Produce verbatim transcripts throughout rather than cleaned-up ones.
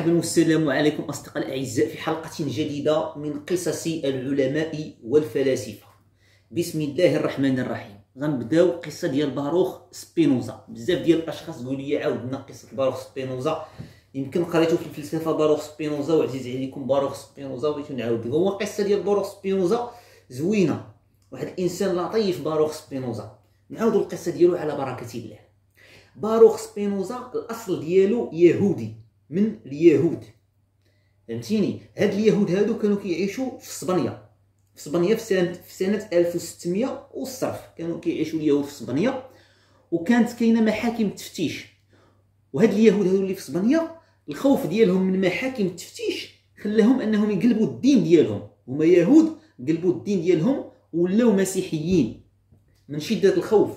مرحبا والسلام عليكم أصدقاء الأعزاء في حلقة جديدة من قصص العلماء والفلاسفة. بسم الله الرحمن الرحيم. غنبداو قصة ديال باروخ سبينوزا. بزاف ديال الأشخاص قالوا لي عاودنا قصة باروخ سبينوزا، يمكن قريتو في الفلسفة باروخ سبينوزا وعزيز عليكم باروخ سبينوزا، بغيتو نعاود لكم. هو القصة ديال باروخ سبينوزا زوينة، واحد الإنسان لطيف باروخ سبينوزا. نعاودو القصة ديالو على بركة الله. باروخ سبينوزا الأصل ديالو يهودي من اليهود، فهمتيني؟ هاد اليهود هادو كانوا كيعيشوا في اسبانيا، في اسبانيا في سنه في سنه ألف وستمية والصرف كانوا كيعيشوا اليهود في اسبانيا، وكانت كاينه محاكم تفتيش. وهاد اليهود هادو اللي في اسبانيا الخوف ديالهم من محاكم التفتيش خلاهم انهم يقلبوا الدين ديالهم. هما يهود قلبوا الدين ديالهم ولاو مسيحيين من شده الخوف.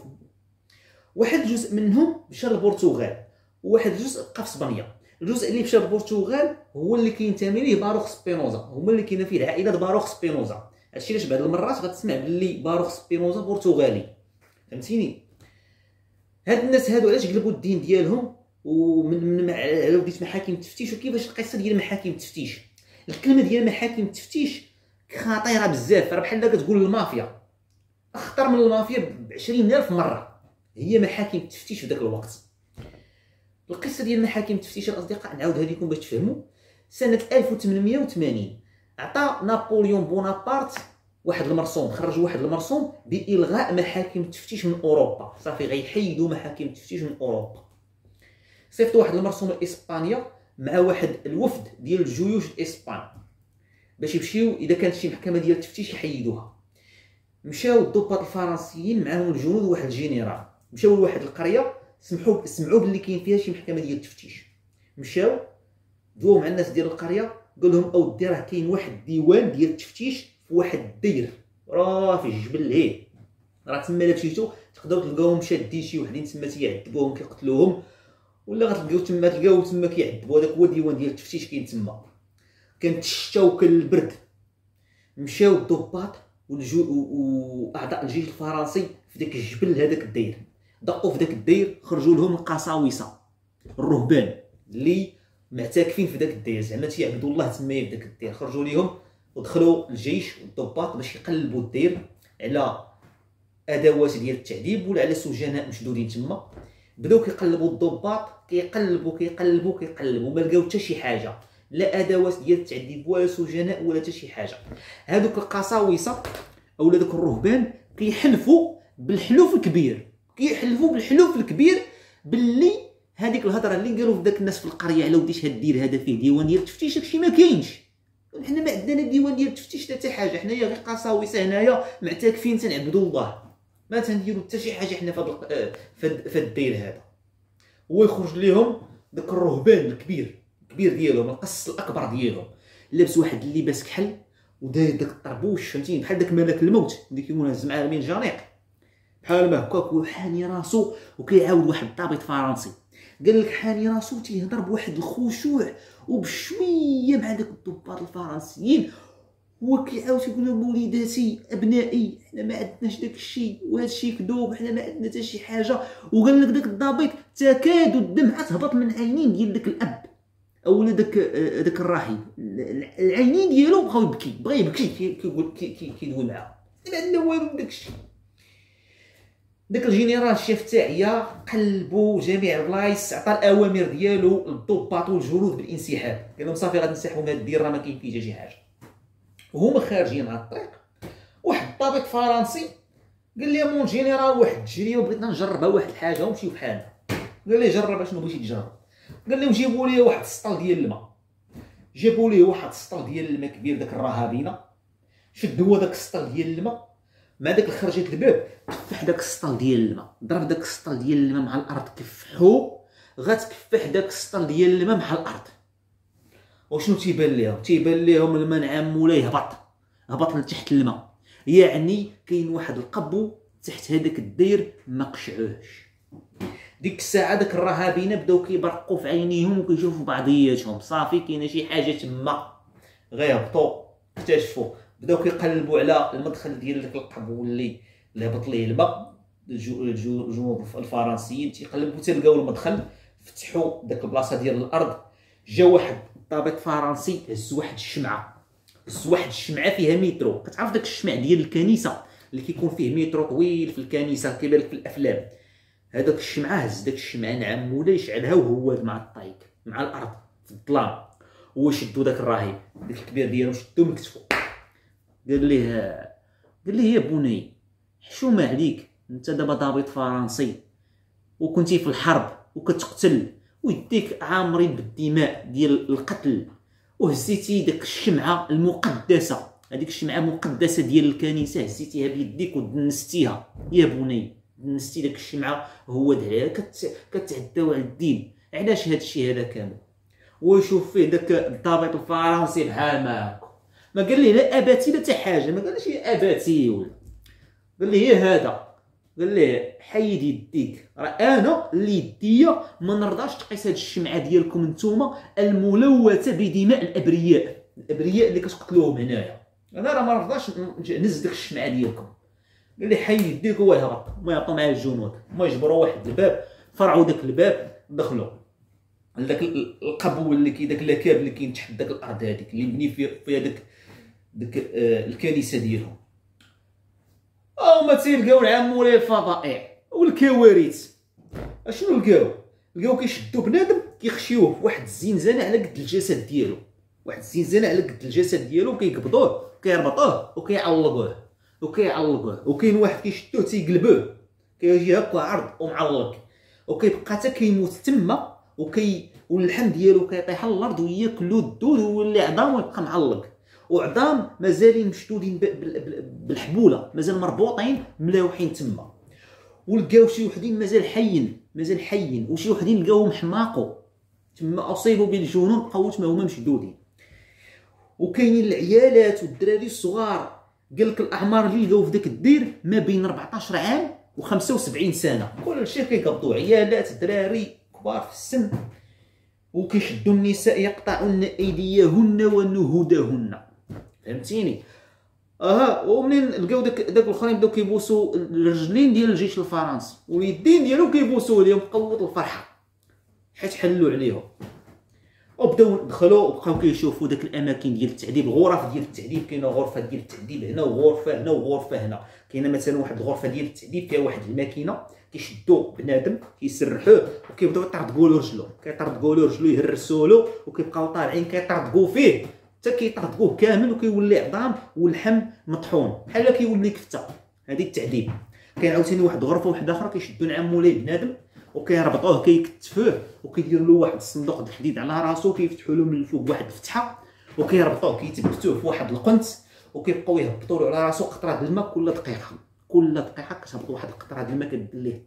واحد جزء منهم مشى للبرتغال، وواحد الجزء بقى في اسبانيا. الجزء اللي مشى للبرتغال هو اللي كينتمي ليه باروخ سبينوزا، هما اللي كاينه فيه العائله باروخ سبينوزا. هادشي علاش بعض المرات غتسمع باللي باروخ سبينوزا برتغالي، فهمتيني؟ هاد الناس هادو علاش قلبوا الدين ديالهم ومن من على وديت محاكم التفتيش. وكيفاش القصه ديال محاكم التفتيش؟ الكلمه ديال محاكم التفتيش خطيره بزاف، راه بحال كتقول المافيا، اخطر من المافيا ب عشرين ألف مره. هي محاكم التفتيش في ذاك الوقت. القصه ديال محاكم التفتيش الاصدقاء نعاودها لكم باش تفهموا. سنه ألف وثمانمية وثمانين عطى نابليون بونابرت واحد المرسوم، خرج واحد المرسوم بالغاء محاكم التفتيش من اوروبا. صافي غيحيدوا محاكم التفتيش من اوروبا. صيفط واحد المرسوم لاسبانيا مع واحد الوفد ديال الجيوش الاسبان باش يمشيو اذا كانت شي محكمه ديال التفتيش يحيدوها. مشاو الضباط الفرنسيين معاهم الجنود وواحد الجنرال، مشاو لواحد القريه سمحوا سمعوا باللي كاين فيها شي محكمه ديال التفتيش. مشاو دواو مع الناس ديال القريه، قال لهم اودي راه كاين واحد الديوان ديال التفتيش في واحد الدير راه في الجبل هيه، راه تما الا مشيتو تقدروا تلقاوهم شادين شي وحدين تما تيعذبوهم كيقتلوهم، ولا غتلقاو تما تلقاو تما كيعذبوا. هذاك هو الديوان ديال التفتيش كاين تما. كانت الشتا وكان البرد. مشاو الضباط واعضاء الجيش الفرنسي في داك الجبل هذاك الدير، دقوا في داك الدير، خرجوا لهم القساوسه الرهبان اللي معتكفين في داك الدير، زعما تيعبدوا الله تمايا في داك الدير. خرجوا لهم ودخلوا الجيش والضباط باش يقلبوا الدير على ادوات ديال التعذيب ولا على سجناء مشدودين تما. بداو كيقلبوا الضباط، كيقلبوا كيقلبوا كيقلبوا ما لقاو حتى شي حاجه، لا ادوات ديال التعذيب ولا سجناء ولا حتى شي حاجه. هذوك القساوسه اولا دوك الرهبان كيحلفوا بالحلوف الكبير، كيحلفوا بالحلوف الكبير باللي هذيك الهضره اللي قالوا في داك الناس في القريه على وديش هاد الدير هذا فيه ديوان ديال التفتيش، داكشي ما كاينش. حنا ما عندنا ديوان ديال التفتيش حتى حاجه، حنايا غير قساوسه هنايا معتكفين تنعبدوا الله، ما تنديروا حتى شي حاجه حنا في هذا الدير هذا. هو يخرج لهم داك الرهبان الكبير الكبير ديالهم، القص الاكبر ديالهم، لابس واحد اللباس كحل وداير داك الطربوش، فهمتيني؟ بحال داك ملك الموت اللي كيكون هز معاه من جانيق، بحال ما هكاك وحاني راسو. وكيعاود واحد الضابط فرنسي قال لك حاني راسو تيهضر بواحد الخشوع وبشويه مع داك الضباط الفرنسيين، هو كيعاود يقول لهم وليداتي ابنائي حنا ما عندناش داك الشيء وهذا الشيء كذوب، حنا ما عندنا حتى شي حاجه. وقال لك داك الضابط تكاد الدمعه تهبط من عينين ديال داك الاب اولا داك داك الراحل، العينين ديالو بقاو يبكي، بغا يبكي كيقول كيدوي معاه، ما عندنا والو داك الشيء. داك الجنرال الشيف تاعيا قلبوا جميع البلايص، عطى الاوامر ديالو للضباط والجنود بالانسحاب، قال لهم صافي غادي نسحبوا من هاد الدير راه ما كاين فيه حتى شي حاجه. وهما خارجين على الطريق واحد الضابط فرنسي قال لي مون جنرال واحد التجربه وبغيتنا نجربها واحد الحاجه ونمشيو بحالنا. قال لي جرب اشنو بغيتي تجرب؟ قال لهم جيبوا لي واحد السطل ديال الماء. جابوا ليه واحد السطل ديال الماء كبير، داك الرهابينه. شد هو داك السطل ديال الماء مع داك الخرجه الباب، كفح داك السطل ديال الماء، ضرب داك السطل ديال الماء مع الارض، كفحو غتكفح داك السطل ديال الماء مع الارض. وشنو تيبان ليهم؟ تيبان ليهم الماء نعم مولاي هبط هبط لتحت الماء، يعني كاين واحد القبو تحت هذاك الدير ما قشعوهش. ديك الساعه داك الرهابينه بداو كيبرقوا في عينيهم وكيشوفوا بعضياتهم، صافي كاينه شي حاجه تما. غيهبطوا اكتشفوا، بداو كيقلبوا على المدخل ديال داك القبو اللي هبط ليه الماء. الجنود الفرنسيين تيقلبوا تلقاو المدخل، فتحوا داك البلاصه ديال الارض. جا واحد ضابط فرنسي هز واحد الشمعه، هز واحد الشمعه فيها مترو. كتعرف داك الشمع ديال الكنيسه اللي كيكون فيه مترو طويل في الكنيسه كيبان لك في الافلام، هذاك الشمعه هز داك الشمعه نعم مولاي شعلها وهو مع الطريق مع الارض في الظلام، هو شدو داك الراهب داك الكبير ديالو شدو من كتفو، قال ليه قال ليه يا بني حشومه عليك، انت دابا ضابط فرنسي وكنتي في الحرب وكتقتل ويديك عامرين بالدماء ديال القتل، وهزيتي داك الشمعه المقدسه، هذيك الشمعه مقدسه ديال الكنيسه هزيتيها بيديك ودنستيها يا بني، دنستي داك الشمعه هو دعاها كت... كتعداو على الدين. علاش هذا الشيء هذا كامل؟ ويشوف فيه داك الضابط الفرنسي بحال ما ما قال ليه لا اباتي لا حتى حاجه، ما قالش يا اباتي ولا، قال ليه يا هذا، قال ليه حيد يديك، راه انا اللي يديا ما نرضاش تقيس هاد الشمعه ديالكم نتوما الملوثه بدماء الابرياء، الابرياء اللي كتقتلوهم هنايا، انا راه ما نرضاش نهز ديك الشمعه ديالكم. قال ليه حيد يديك هو يهرب، ما يعطوا معاه الجنود، ما يجبروا واحد الباب، فرعوا داك الباب دخلوا لذاك القبو اللي كي داك اللاكاب اللي كاين تحت داك الارض هذيك اللي مبني فيها داك داك آه الكنيسه ديالهم. هما تيلقاو العام مولاي الفضائع والكوارث. اشنو لقاو؟ لقاو كيشدوا بنادم كيخشيوه بواحد الزنزانه على قد الجسد ديالو، واحد الزنزانه على قد الجسد ديالو، كيقبضوه كيربطوه وكيعلقوه وكيعلقوه، وكاين واحد كيشدوه تيقلبوه كيجي هكا عرض ومعلق، وكيبقى حتى كيموت تما، وكي واللحم ديالو كيطيح على الارض وياكلو الدود ويولي عظام ويبقى معلق، وعظام مازالين مشدودين بالحبوله، مازال مربوطين ملاوحين تما. ولقاو شي وحدين مازال حيين مازال حيين وشي وحدين لقاوهم حماقوا تما اصيبوا بالجنون بقاو تما هما مشدودين. وكاينين العيالات والدراري الصغار، قال لك الاعمار اللي لقاو في داك الدير ما بين أربعطاش عام وخمسة وسبعين سنه، كل شيء كيقبضوا عيالات دراري كبار في السن، وكيشدوا النساء يقطعن ايديهن ونهودهن، فهمتيني؟ اها. ومنين لقاو داك داك الاخرين بداو كيبوسوا الرجلين ديال الجيش الفرنسي واليدين ديالو كيبوسوا ليهم قوه الفرحه حيت حلوا عليهم، وبداو دخلوا وبقاو كيشوفوا داك الاماكن ديال التعذيب، الغرف ديال التعذيب، كاينه غرفه ديال التعذيب هنا وغرفه هنا وغرفه هنا. كاينه مثلا واحد الغرفه ديال التعذيب فيها واحد الماكينه كيشدوا بنادم كيسرحوه وكيبداو يطردقوا له رجلو، كيطردقوا له رجلو يهرسوا له وكيبقاو طالعين كيطردقوا فيه حتى كيطردقوه كامل وكيولي عظام واللحم مطحون بحال كيولي كفته. هذه التعذيب. كاين عاوتاني واحد الغرفه واحده اخرى كيشدوا نعم مولاي بنادم وكيربطوه كيكتفوه وكيديروا له واحد الصندوق د الحديد على راسو، كيفتحوا له من الفوق واحد الفتحه وكيربطوه كيثبتوه في واحد القنت وكيبقاو يهبطوا له على راسو قطره الماء كل دقيقه، كل دقيقه كتهبط واحد القطره الماء كدير ليه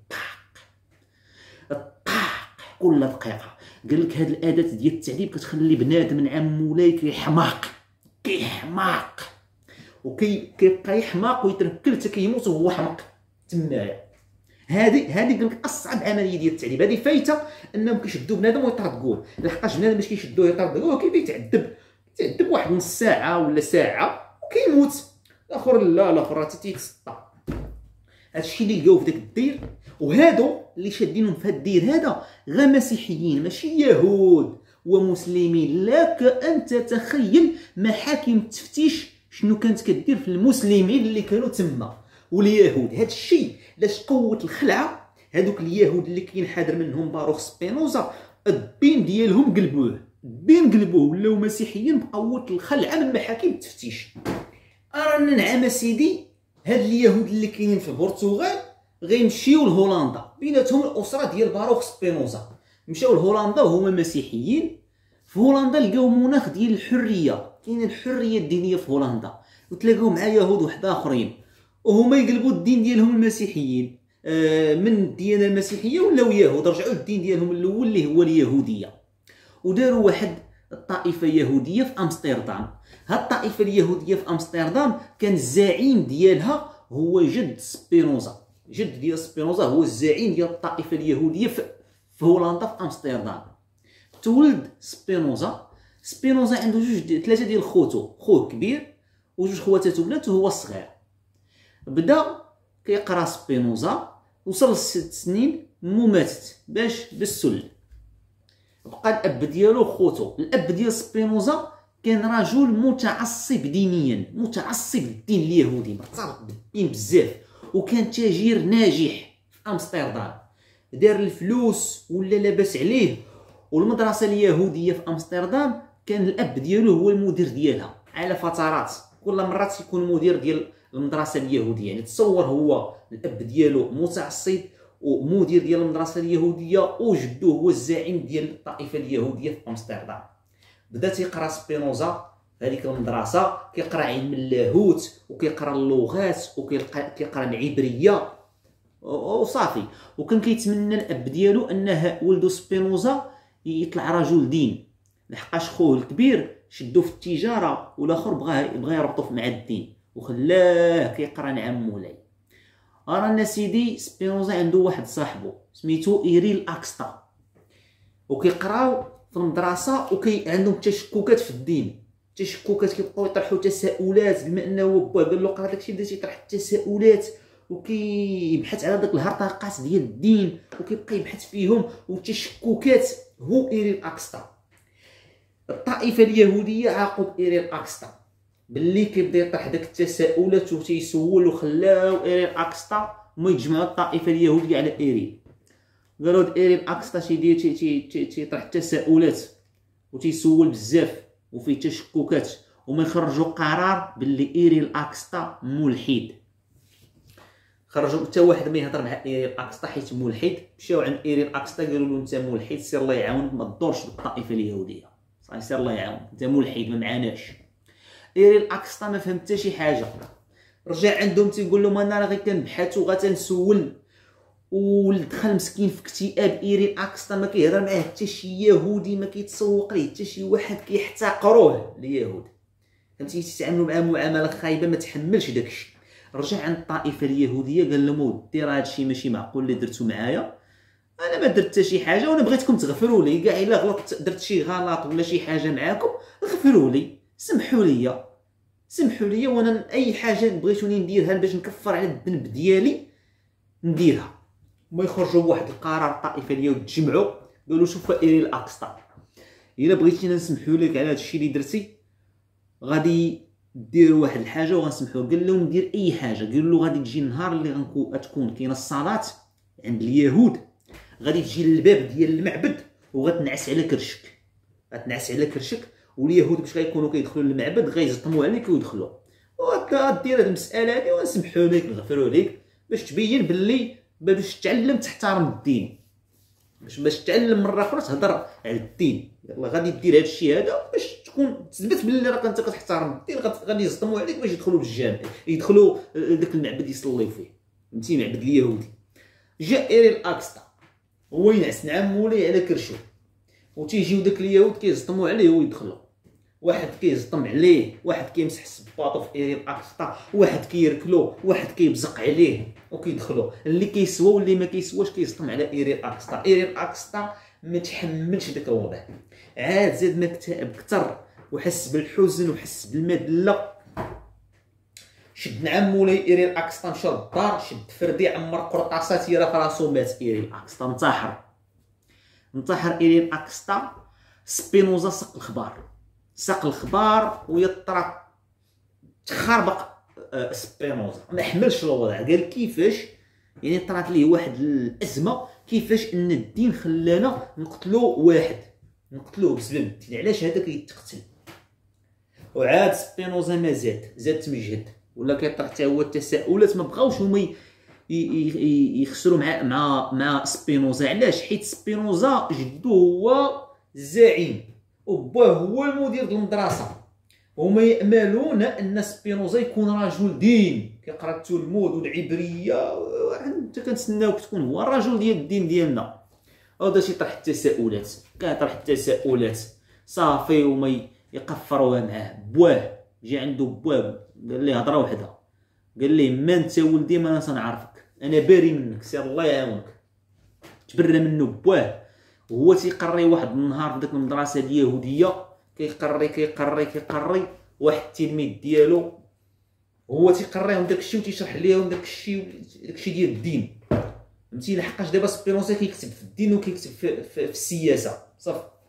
طاق طاق كل دقيقه. قال لك هاد الاداه ديال التعذيب كتخلي بنادم نعم مولاي كيحماق كيحماق وكي كيبقى يحماق ويتركل حتى كيموت وهو حمق تمايا. هذه هذه قال لك اصعب عمليه ديال التعذيب. هذه فايته انهم كيشدوا بنادم ويطردقوه، لحقاش بنادم باش كيشدوه يطردقوه كيبدا يتعذب يتعذب واحد نص ساعه ولا ساعه وكيموت. الاخر لا الاخر حتى تيتسطى. هادشي اللي لقاوه في داك الدير. وهادو اللي شادينهم في هاد الدير هذا غير مسيحيين ماشي يهود ومسلمين. لك ان تتخيل محاكم التفتيش شنو كانت كدير في المسلمين اللي كانوا تما واليهود. هاد الشيء لاش قوه الخلعه هادوك اليهود اللي كاين حاضر منهم باروخ سبينوزا الدين ديالهم قلبوه، الدين قلبوه ولاو مسيحيين بقوه الخلعه من محاكم التفتيش. ارانا نعم سيدي هاد اليهود اللي كاينين في البرتغال غيمشيو لهولندا، بيناتهم الاسره ديال باروخ سبينوزا مشاو لهولندا وهما مسيحيين. في هولندا لقاو مناخ ديال الحريه، كاين الحريه الدينيه في هولندا، وتلاقاو مع يهود وحده اخرين وهما يقلبوا الدين ديالهم المسيحيين آه من الديانه المسيحيه ولاو يهود، رجعوا للدين ديالهم الاول اللي هو اليهوديه. وداروا واحد الطائفه يهوديه في امستردام. هاد الطائفه اليهوديه في امستردام كان الزعيم ديالها هو جد سبينوزا، جد ديال سبينوزا هو الزعيم ديال الطائفه اليهوديه في هولندا في امستردام. تولد سبينوزا. سبينوزا عنده جوج ثلاثه ديال خوتو، خوه كبير وجوج خواتات ولات وهو الصغير. بدا كيقرا سبينوزا وصل لست سنين مو ماتت باش بالسل. بقى الاب ديالو خوتو. الاب ديال سبينوزا كان رجل متعصب دينيا، متعصب للدين اليهودي، مرتبط بالدين بزاف، وكان تاجر ناجح في امستردام، دار الفلوس ولا لاباس عليه. والمدرسه اليهوديه في امستردام كان الاب ديالو هو المدير ديالها على فترات، كل مره تيكون المدير ديال المدرسه اليهوديه. يعني تصور هو الاب ديالو متعصب ومدير ديال المدرسه اليهوديه، وجدو هو الزعيم ديال الطائفه اليهوديه في امستردام. بدا تيقرا سبينوزا في هذيك المدرسه، كيقرا علم اللاهوت وكيقرا اللغات وكيقرا العبريه وصافي. وكان كيتمنى الاب ديالو ان ولدو سبينوزا يطلع رجل دين، لحقاش خوه الكبير شدو في التجاره والاخر بغى بغى يربطو مع الدين وخلاه كيقرا نعم مولاي. رانا سيدي سبينوزا عنده واحد صاحبو سميتو ايريل اكستا، وكيقراو في المدرسه وكي عندهم تشككات في الدين، تشككات كيبقاو يطرحوا تساؤلات، بما انه هو با قال له قرا داكشي بدا تيطرح التساؤلات وكيبحث على داك الهرطقات ديال الدين وكيبقى يبحث فيهم والتشككات. هو ايريل اكستا. الطائفه اليهوديه عاقب ايريل اكستا باللي كيبدا يطرح داك التساؤلات وتيسول، وخلاو ايريل اكستا هما يجمعوا الطائفه اليهوديه على ايريل. قالوا ايريل اكستا تيدير تيطرح التساؤلات وتيسول بزاف وفيه تشككات، وما يخرجوا قرار باللي ايريل اكستا ملحد. خرجوا حتى واحد ما يهضر مع ايريل اكستا حيت ملحد، مشاو عند ايريل اكستا قالوا له انت ملحد، سير الله يعاونك ما تدورش بالطائفه اليهوديه، صافي سير الله يعاونك انت ملحد ما معناش. ايريل اكستا ما فهم حتى شي حاجه، رجع عندهم تيقول لهم انا راه غير كنبحث وغتنسول، ودخل مسكين في اكتئاب. ايريل اكستا ما كيهضر معاه حتى شي يهودي، ما كيتسوق ليه حتى شي واحد، كيحتقروه اليهود، فهمتي تيتعاملوا معاه معامله خايبه، ما تحملش داكشي. رجع عند الطائفه اليهوديه قال لهم ودي راه هادشي ماشي معقول اللي درتو معايا، انا ما درت حتى شي حاجه وانا بغيتكم تغفروا لي، كاع الا غلطت درت شي غلط ولا شي حاجه معاكم غفروا لي، سمحوا لي سمحوا لي، وانا اي حاجه بغيتوني نديرها باش نكفر على الذنب ديالي نديرها. ما يخرجوا بواحد القرار الطائفه اليهود تجمعوا قالوا شوف ايريل اكستا، الا بغيتينا نسمحوا لك على هادشي اللي درتي غادي ديروا واحد الحاجه وغنسمحوا. قال لهم دير اي حاجه، قالوا له غادي تجي النهار اللي غتكون كاينه الصلاه عند اليهود، غادي تجي للباب ديال المعبد وغتنعس على كرشك، غتنعس على كرشك، واليهود باش غيكونوا كيدخلوا للمعبد غيزطموا عليك ويدخلوا، وغادير هاد المساله هادي ونسمحوا لك نغفروا لك باش تبين باللي باش تعلم تحترم الدين، باش باش تعلم مره اخرى تهضر على الدين. يلاه غادي دير هاد الشيء هذا باش تكون تثبت باللي راك انت كتحترم الدين، غادي يصدموا عليك باش يدخلوا للجامع، يدخلوا داك المعبد يصليو فيه، فهمتي معبد اليهودي. جاء ايريل اكستا هو ينعس نعم مولاي على كرشو، وتيجيو داك اليهود كيزطموا عليه ويدخلوا، واحد كيزطم عليه، واحد كيمسح السباطو في ايريل اكستا، واحد كيركلو، واحد كيبزق عليه وكيدخلوا، اللي كيسوى واللي ما كيسواش كيزطم على ايريل اكستا. ايريل اكستا ما تحملش داك الوضع، عاد زاد ما اكتئب كثر وحس بالحزن وحس بالمذله. شد نعم مولاي ايريل اكستا مشى للدار، شد فردي عمر قرطاسات يرا في راسو مات. ايريل اكستا انتحر، انتحر ايريل اكستا. سبينوزا ساق الخبار، ساق الخبار ويطرق تخربق سبينوزا، ما حملش الوضع، قال كيفاش يعني طرات ليه واحد الازمه، كيفاش ان الدين خلانا نقتلوا واحد، نقتلوه بسبب الدين، علاش هذا كيتقتل. وعاد سبينوزا ما زاد زاد تمجهد، ولا كيطرح حتى هو التساؤلات، ما بغاوش هما يخسروا مع مع مع سبينوزا. علاش؟ حيت سبينوزا جدو هو الزعيم وباه هو المدير ديال المدرسه، هما ياملون ان سبينوزا يكون رجل دين كيقرا التلمود والعبريه، انت كنتسناوك تكون هو الرجل ديال الدين ديالنا. هذا تيطرح التساؤلات، كيطرح التساؤلات صافي، وما يقفروها معاه. بواه جا عنده بواه قال ليه هضره وحده، قال ليه ما انت ولدي ما انا تنعرفك، انا باري منك، سير الله يعاونك. تبرى منه بواه. وهو تيقري واحد النهار في ديك المدرسه اليهوديه، كيقري كيقري كيقري واحد التلميذ ديالو، هو تيقريهم داكشي وتيشرح ليهم داكشي داكشي ديال الدين، فهمتي؟ لحقاش دابا سبينوزا كيكتب في الدين وكيكتب في, في, في السياسه، صافي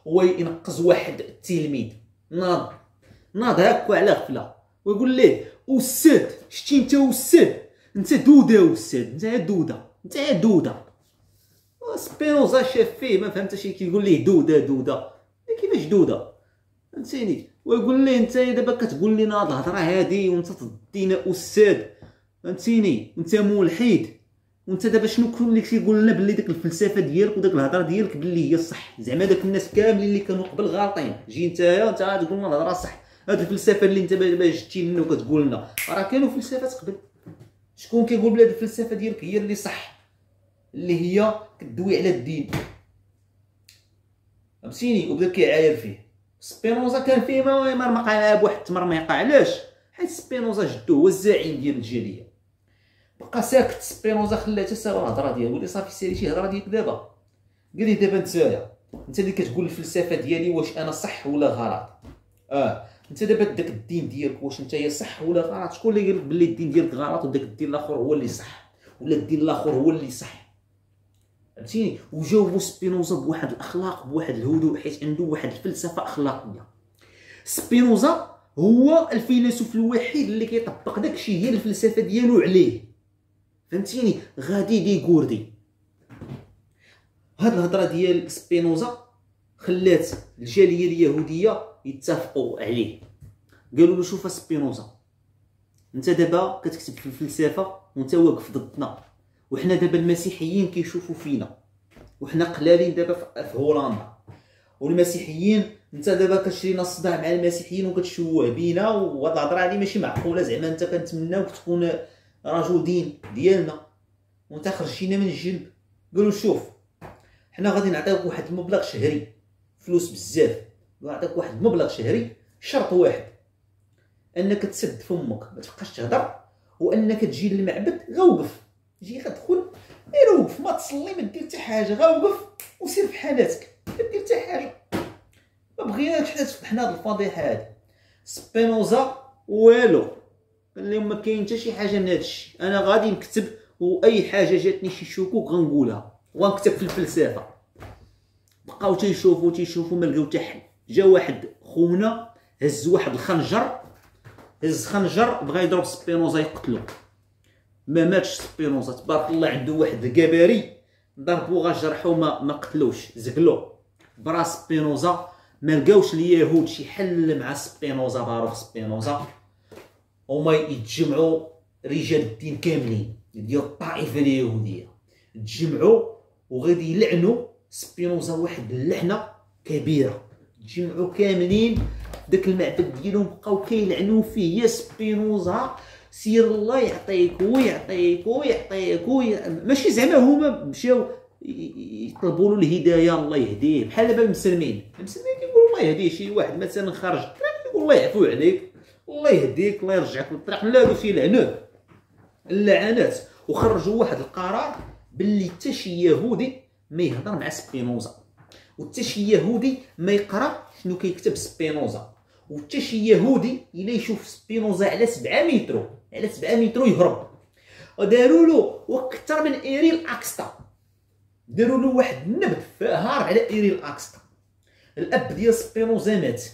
هو ينقز واحد التلميذ ناض ناض هكا على غفله ويقول ليه استاذ شتي انت استاذ انت دوده استاذ انت دوده انت دوده. سبينوزا شاف فيه ما فهمتش كيقول ليه دوده دوده كيفاش دوده فهمتيني. ويقول ليه انت دابا كتقول لنا هاد الهضره هادي وانت تدينا استاذ فهمتيني وانت ملحد وانت دابا شنو كون اللي كيقول لنا بلي ديك الفلسفه ديالك وداك الهضره ديالك بلي هي الصح. زعما داك الناس كاملين اللي كانوا قبل غالطين جي نتايا انت غتقول لنا الهضره صح. هاد الفلسفه اللي انت باغي جبتي لنا وكتقول لنا راه كانوا فلسفات قبل. شكون كيقول بلي هاد الفلسفه ديالك هي اللي صح اللي هي كدوي على الدين فهمتيني. وبدا كيعاير فيه. سبينوزا كان فيه ما ما قالها بواحد التمرميقه. علاش؟ حيت سبينوزا جدو هو الزعيم ديال الجاليه. بقى ساكت سبينوزا خلاه حتى ساوى الهضره ديالو ولي صافي سالي شي هضره ديالك دابا. قال لي دابا نتايا انت اللي كتقول الفلسفه ديالي واش انا صح ولا غلط. اه انت دابا داك الدين ديالك واش نتايا صح ولا غلط. شكون اللي قال لك بلي الدين ديالك غلط وداك الدين الاخر هو اللي صح ولا الدين الاخر هو اللي صح فهمتيني. وجاوبو سبينوزا بواحد الاخلاق بواحد الهدوء حيت عنده واحد الفلسفه اخلاقيه. سبينوزا هو الفيلسوف الوحيد اللي كيطبق داكشي هي الفلسفه ديالو عليه فهمتيني. غادي دي غوردي. هاد الهضره ديال سبينوزا خلات الجاليه اليهوديه يتفقوا عليه. قالوا له شوف سبينوزا انت دابا كتكتب في الفلسفه وانت واقف ضدنا وحنا دابا المسيحيين كيشوفوا فينا وحنا قلالين دابا في هولندا والمسيحيين انت دابا كتشرينا الصداع مع المسيحيين وكتشوه بينا. وهاد الهضره هادي ماشي معقوله. زعما انت كنتمناوك تكون رجل دين ديالنا وانت خرجتينا من الجلب. قالوا شوف حنا غادي نعطيوك واحد المبلغ شهري فلوس بزاف. نعطيك واحد المبلغ شهري شرط واحد انك تسد فمك ما تبقاش تهضر وانك تجي للمعبد غا وقف. جي غتدخل غير وقف ما تصلي ما دير حتى حاجه غا وقف وسير في حالاتك ما دير حتى حاجه. ما بغيناكش حنا تفتحنا هاد الفضيحه هادي. سبينوزا والو قال لهم ما كاين حتى شي حاجه من هادشي. انا غادي نكتب واي حاجه جاتني شي شكوك غنقولها وغنكتب في الفلسفه. بقاو تيشوفوا تيشوفوا ما لقاو حتى حل. جا واحد خونا هز واحد الخنجر هز خنجر بغا يضرب سبينوزا يقتلو. ما ماتش سبينوزا تبارك الله عنده واحد الكباري ضربو غا جرحو ما ما قتلوش زقلو. برا سبينوزا ما لقاوش اليهود شي حل مع سبينوزا. باروخ سبينوزا هما يتجمعوا رجال الدين كاملين ديال الطائفه اليهوديه تجمعوا وغادي يلعنوا سبينوزا واحد اللعنه كبيره. تجمعوا كاملين داك المعبد ديالهم بقاو كيلعنوا فيه. يا سبينوزا سير الله يعطيك ويعطيك ويعطيك وي... ماشي زعما هما مشاو يطلبوا له الهدايه الله يهديه بحال دابا المسلمين. المسلمين كيقولوا الله يهديه شي واحد مثلا خرج كيقول الله يعفو عليك الله يهديك الله يرجعك للطريق. لا هادو تيلعنوه اللعنات. وخرجوا واحد القرار باللي حتى شي يهودي ما يهضر مع سبينوزا وحتى شي يهودي ما يقرا شنو كيكتب سبينوزا وحتى شي يهودي الا يشوف سبينوزا على سبعة متر على سبعة متر يهرب. وداروا له واكثر من ايريل اكستا. داروا له واحد النبذ هارب على ايريل اكستا. الاب ديال سبينوزا مات.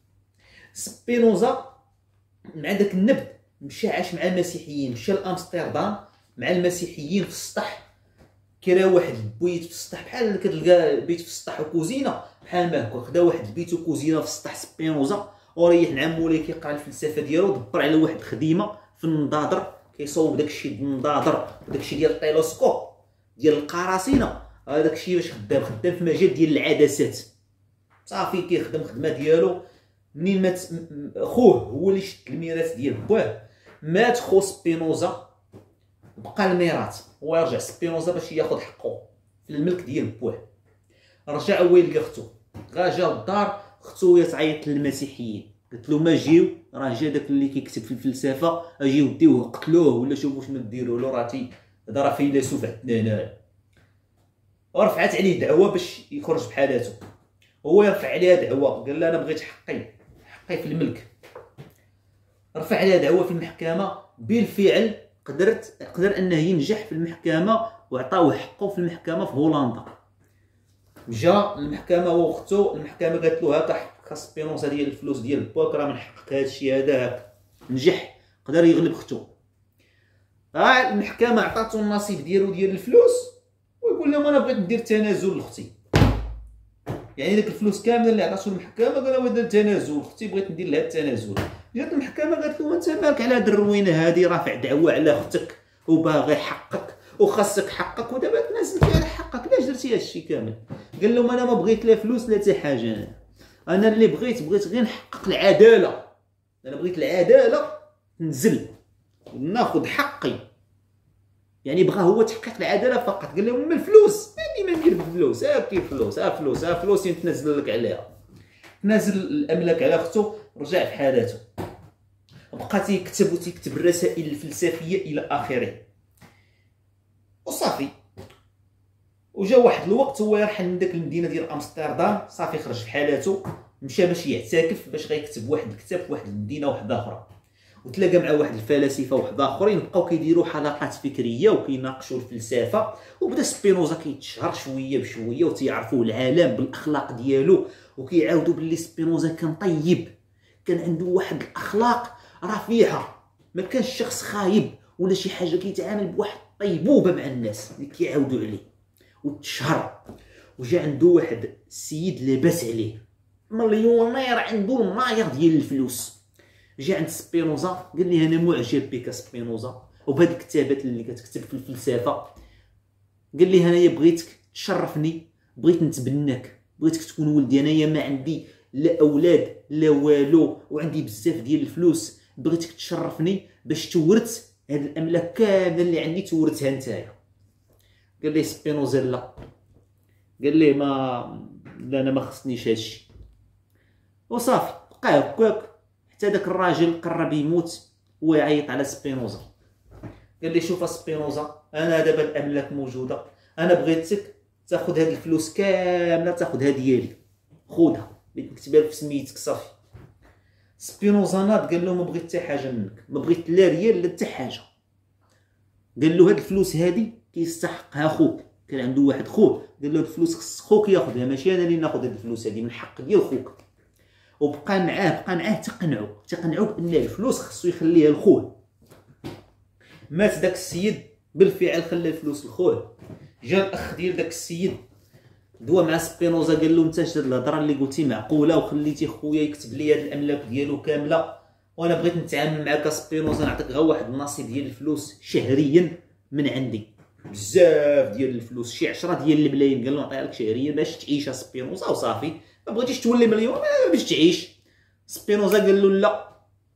سبينوزا مع داك النبذ مشى عاش مع المسيحيين. مشى لامستردام مع المسيحيين في السطح. كرا واحد البيت في السطح بحال كتلقى بيت في السطح وكوزينه بحال ما هكا. خدا واحد البيت وكوزينه في السطح سبينوزا وريح نعم مولاي كيقرا الفلسفه ديالو. دبر على واحد الخديمه في النضاضر كيصوب داكشي ديال النضاضر وداكشي ديال التيلسكوب ديال القراصنه. هذاك الشيء باش خدام خدام في مجال ديال العدسات. صافي كيخدم خدمه ديالو. منين مات خوه هو اللي شد الميراث ديال بواه. مات خو سبينوزا بقى الميراث. هو يرجع سبينوزا باش ياخذ حقه في الملك ديال بواه. رجع هو يلقى اختو. غا جا للدار اختو وهي تعيط للمسيحيين قلت له ما جيو راه جا داك اللي كيكتب في الفلسفه اجيو ديوه قتلوه ولا شوفوا شنو ديروا له راه تي هذا راه فيلسوف عندنا هنايا. ورفعت عليه دعوه باش يخرج بحالاته. هو يرفع عليها دعوه قال لها انا بغيت حقي حقي في الملك. رفع عليها دعوه في المحكمه. بالفعل قدرت قدر انه ينجح في المحكمه وعطاوه حقه في المحكمه في هولندا. جا المحكمه وختو المحكمه قالت له هاكا حقك سبينوزا ديال الفلوس ديال باك، راه من حقك هادشي هذا هاك. نجح، قدر يغلب ختو. ها المحكمه عطاتو النصيب ديالو ديال الفلوس، ويقول لهم انا بغيت ندير تنازل لاختي. يعني داك الفلوس كامله اللي عطاتو المحكمه قال له دار تنازل، اختي بغيت ندير لها التنازل. جات المحكمه قالت له انت مالك على هاد الروينه هادي، رافع دعوه على اختك وباغي حقك وخاصك حقك، ودابا تنازلتي على حقك، علاش درتي هادشي كامل؟ قال لهم انا ما بغيت لا فلوس لا حتى حاجه، انا انا اللي بغيت بغيت غير نحقق العداله، انا بغيت العداله، ننزل ناخذ حقي. يعني بغى هو تحقيق العداله فقط. قال لهم الفلوس مالي ما ندير بالفلوس، ها كيف فلوس، ها فلوس ها فلوس نتنازل لك عليها. نازل الاملاك على اختو، رجع في حالته، بقى تيكتب وتيكتب الرسائل الفلسفيه الى اخره وصافي. وجا واحد الوقت هو يرحل من داك المدينه ديال امستردام، صافي خرج في حالته، مشى باش يعتكف باش غيكتب واحد الكتاب في واحد المدينه واحده اخرى، وتلاقى مع واحد الفلاسفه واحد اخرين بقاو كيديروا حلقات فكريه وكيناقشوا الفلسفه. وبدا سبينوزا كيتشهر شويه بشويه وتيعرفوه العالم بالاخلاق ديالو، وكيعاودوا باللي سبينوزا كان طيب، كان عنده واحد الاخلاق رفيعه، ما كانش شخص خايب ولا شي حاجه، كيتعامل بواحد الطيبوبه مع الناس اللي كيعاودوا عليه. وتشهر وجا عنده واحد السيد لاباس عليه مليونير، عنده الماير ديال الفلوس. جا عند سبينوزا قال لي انا معجب بك سبينوزا وبهاد الكتابات اللي كتكتب في الفلسفه، قال لي انايا بغيتك تشرفني، بغيت نتبناك، بغيتك تكون ولدي، انايا ما عندي لا اولاد لا والو وعندي بزاف ديال الفلوس، بغيتك تشرفني باش تورث هاد الاملاك كامله اللي عندي تورثها نتايا. قال لي سبينوزا لا، قال لي ما لا انا ما خصنيش هادشي. وصافي بقى هكاك حتى داك الراجل قرب يموت ويعيط على سبينوزا. قال لي شوف سبينوزا، انا دابا الاملاك موجوده، انا بغيتك تاخذ هاد الفلوس كامله، تاخذها ديالي، خذها بغيت نكتبها لك في سميتك صافي. سبينوزا ناض قال له ما بغيت حتى حاجه منك، ما بغيت لا ريال لا حتى حاجه. قال له هاد الفلوس هادي كيستحقها خوك، كان عنده واحد خوه، قال له الفلوس خص خوك ياخذها، ماشي انا اللي ناخذ هاد الفلوس هادي، من حق ديال خوك. وبقى معاه بقى معاه تقنعو تقنعو بان الفلوس خصو يخليها لخوه. مات داك السيد بالفعل، خلى الفلوس لخوه. جا الاخ ديال داك السيد دوا مع سبينوزا قال له انت هاد الهضره اللي قلتي معقوله وخليتي خويا يكتب لي هاد الاملاك ديالو كامله، وانا بغيت نتعامل معاك سبينوزا، نعطيك غير واحد النصيب ديال الفلوس شهريا من عندي، بزاف ديال الفلوس، شي عشرة ديال الملايين. قال له نعطيها لك شهريا باش تعيش سبينوزا وصافي، ما بغيتيش تولي مليون باش تعيش. سبينوزا قال له لا،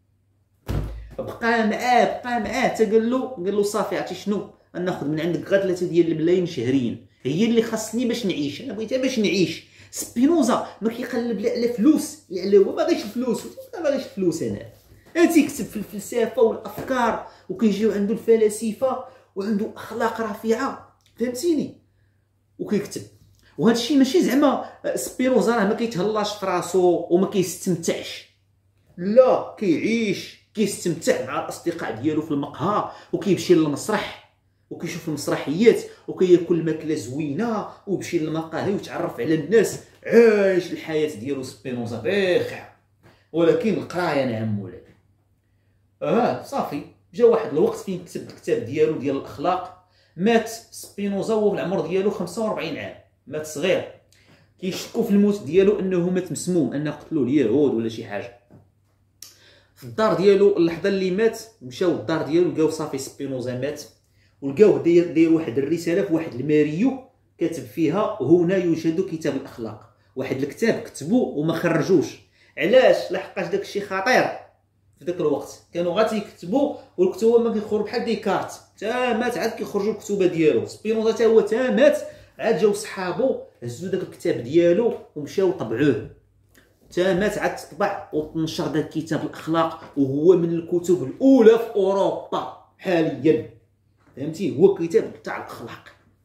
بقى معاه بقى معاه حتى قال له قال له صافي عرفتي شنو، ناخذ من عندك غير ثلاثة ديال الملايين شهريا، هي اللي خاصني باش نعيش، انا بغيتها باش نعيش. سبينوزا ما كيقلب لا على فلوس لا على هو، ما باغيش الفلوس، ما باغيش الفلوس. انا انا تيكتب في الفلسفه والافكار، وكيجيو عنده الفلاسفه وعنده اخلاق رفيعه، فهمتيني، وكيكتب. وهذا الشيء ماشي زعما سبينوزا راه ما كيتهلاش في راسو وما كيستمتعش، لا كيعيش كيستمتع مع الاصدقاء ديالو في المقهى، وكيمشي للمسرح وكيشوف المسرحيات وكياكل ماكله زوينه ويمشي للمقاهي ويتعرف على الناس، عايش الحياه ديالو سبينوزا بخير. ولكن القرايه نعم مولاي. اه صافي جا واحد الوقت فين كتب الكتاب ديالو ديال الاخلاق، مات سبينوزا وهو العمر ديالو خمسة وأربعين عام، مات صغير. كيشكوا في الموت ديالو انه مات مسموم، انه قتلوه اليهود ولا شي حاجه. في الدار ديالو اللحظه اللي مات مشاو للدار ديالو لقاو صافي سبينوزا مات، ولقاوه داير داير واحد الرساله في واحد الماريو كاتب فيها هنا يوجد كتاب الاخلاق. واحد الكتاب كتبوه وما خرجوش، علاش؟ لحقاش داك الشيء خطير. في ذاك الوقت كانوا غا تيكتبوا والكتوبه ما كيخرجوا بحال ديكارت، تا مات عاد كيخرجوا الكتوبه ديالو. سبينوزا تا هو تا مات، عاد جاو صحابو هزوا داك الكتاب ديالو ومشاو طبعوه، تا مات عاد تطبع وتنشر داك كتاب الاخلاق، وهو من الكتب الاولى في اوروبا حاليا، فهمتي، هو كتاب تاع الاخلاق.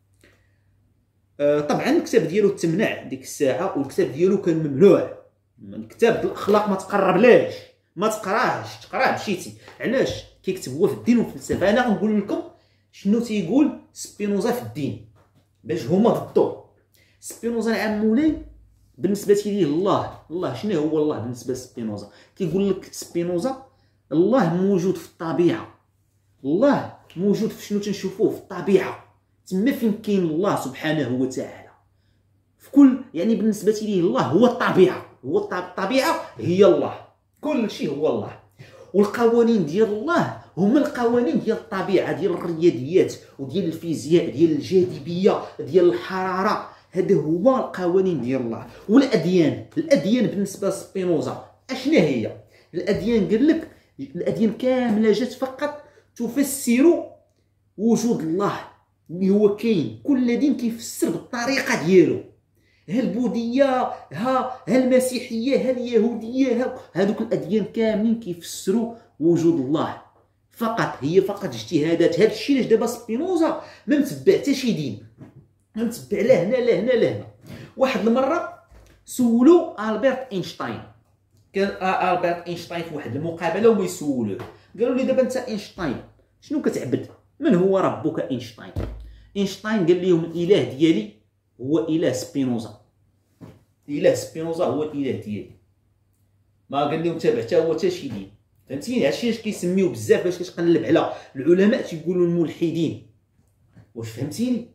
آه طبعا الكتاب ديالو تمنع ديك الساعه، والكتاب ديالو كان ممنوع، الكتاب الاخلاق ما تقربلاش، ما تقراهش، تقراه مشيتي. علاش؟ كيكتب هو في الدين والفلسفه. انا غنقول لكم شنو تيقول سبينوزا في الدين باش هما ضدو. سبينوزا العام مولاي بالنسبه ليه الله الله شنو هو الله بالنسبه لسبينوزا؟ كيقول لك سبينوزا الله موجود في الطبيعه، الله موجود في شنو تنشوفوه في الطبيعه، تما فين كاين الله سبحانه وتعالى في كل، يعني بالنسبه ليه الله هو الطبيعه، هو الطبيعه هي الله، كل شيء هو الله. والقوانين ديال الله هما القوانين ديال الطبيعه، ديال الرياضيات وديال الفيزياء، ديال الجاذبيه، ديال الحراره، هذا هو القوانين ديال الله. والاديان، الاديان بالنسبه لسبينوزا اشنا هي؟ الاديان قال لك الاديان كامله جات فقط تفسر وجود الله اللي هو كاين، كل دين كيفسر بالطريقه ديالو، ها البوذيه، ها ها المسيحيه، ها اليهوديه، ها هذوك الاديان كاملين كيفسروا وجود الله فقط، هي فقط اجتهادات. هذا الشيء علاش دابا سبينوزا ما متبع حتى شي دين، ما متبع لا هنا لا هنا لا هنا. واحد المره سولو البرت اينشتاين، كان البرت اينشتاين في واحد المقابله وما يسولوه، قالوا لي دابا انت اينشتاين شنو كتعبد؟ من هو ربك اينشتاين؟ اينشتاين قال لهم الاله ديالي هو اله سبينوزا، اله سبينوزا هو الاله ديالي، ما قال لهم تابع حتى هو حتى شي دين. فهمتيني؟ هادشي علاش كيسميو بزاف باش كتقلب على العلماء تيقولوا الملحدين. واش فهمتيني؟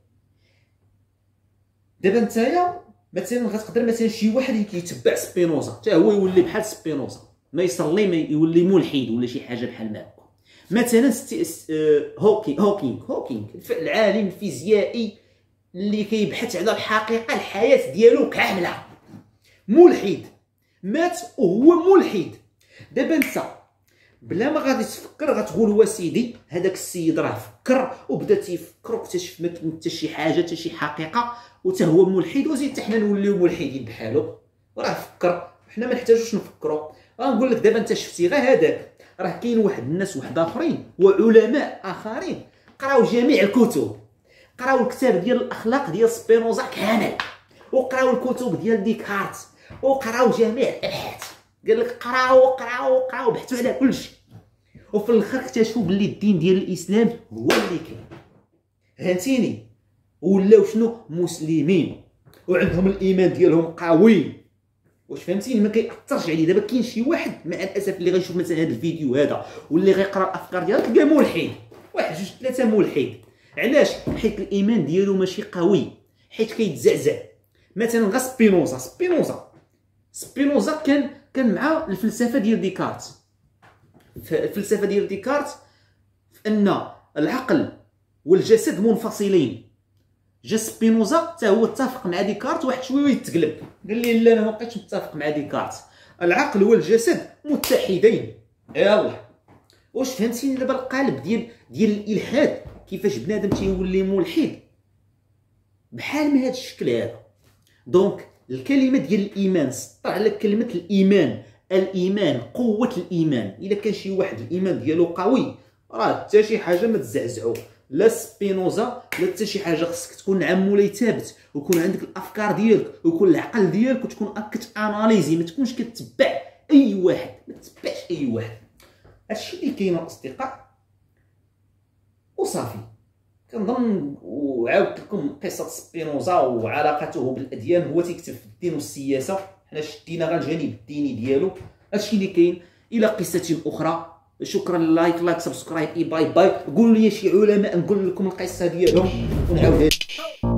دابا نتايا مثلا غتقدر مثلا شي واحد كيتبع سبينوزا حتى هو يولي بحال سبينوزا، ما يصلي ما يولي ملحد ولا شي حاجه بحال ما هكا. مثلا هوكي هوكينغ هوكينغ العالم الفيزيائي اللي كيبحث على الحقيقه الحياه ديالو كامله، ملحد، مات وهو ملحد. دابا انت بلا ما غادي تفكر غتقول وسيدي هذاك السيد راه فكر وبدا تيفكر واكتشف ما كاين حتى شي حاجه حتى شي حقيقه وتا هو ملحد، وزيد حتى حنا نوليو ملحدين بحالو، راه فكر، حنا ما نحتاجوش نفكروا. غنقول لك دابا انت شفتي غير هذاك، راه كاين واحد الناس واحد اخرين وعلماء اخرين قراو جميع الكتب، قراو الكتاب ديال الاخلاق ديال سبينوزا كامل، وقراو الكتب ديال ديكارت، وقراو جميع الابحاث، قال لك قراو قراو قراو بحثوا على كل شيء، وفي الاخر اكتشفوا باللي الدين ديال الاسلام هو اللي كاين. فهمتيني؟ ولاو شنو؟ مسلمين، وعندهم الايمان ديالهم قوي. واش فهمتيني؟ ما كيأثرش عليه. دابا كاين شي واحد مع الاسف اللي غيشوف مثلا هذا الفيديو هذا واللي غيقرا الافكار ديالك تلقاه ملحد، واحد جوج ثلاثه ملحد. علاش؟ حيت الايمان ديالو ماشي قوي، حيت كيتزعزع. مثلا غا سبينوزا سبينوزا سبينوزا كان كان مع الفلسفه ديال ديكارت. الفلسفه ديال ديكارت في ان العقل والجسد منفصلين. جا سبينوزا حتى هو اتفق مع ديكارت، واحد شويه ويتقلب قال لي لا انا ما بقيتش متفق مع ديكارت، العقل والجسد متحدين. يلا واش فهمتيني؟ دابا القالب ديال ديال الالحاد كيفاش بنادم تيولي ملحد بحال من هذا الشكل هذا. دونك الكلمه ديال الايمان سطر على كلمه الايمان، الايمان قوه الايمان. الا كان شي واحد الايمان ديالو قوي راه حتى شي حاجه ما تزعزعو، لا سبينوزا لا حتى شي حاجه. خصك تكون عام مولاي ثابت، ويكون عندك الافكار ديالك ويكون العقل ديالك، وتكون كتاناليزي، ما تكونش كتبع اي واحد، ما تتبعش اي واحد. هادشي اللي كاين الاصدقاء وصافي. كنظن وعاودت لكم قصه سبينوزا وعلاقته بالاديان. هو تيكتب في الدين والسياسه، حنا شدينا غير الجانب الديني ديالو. هادشي اللي كاين. الى قصه اخرى، شكرا. لايك لايك سبسكرايب. اي باي باي. قولوا لي شي علماء نقول لكم القصه ديالهم ونعاود.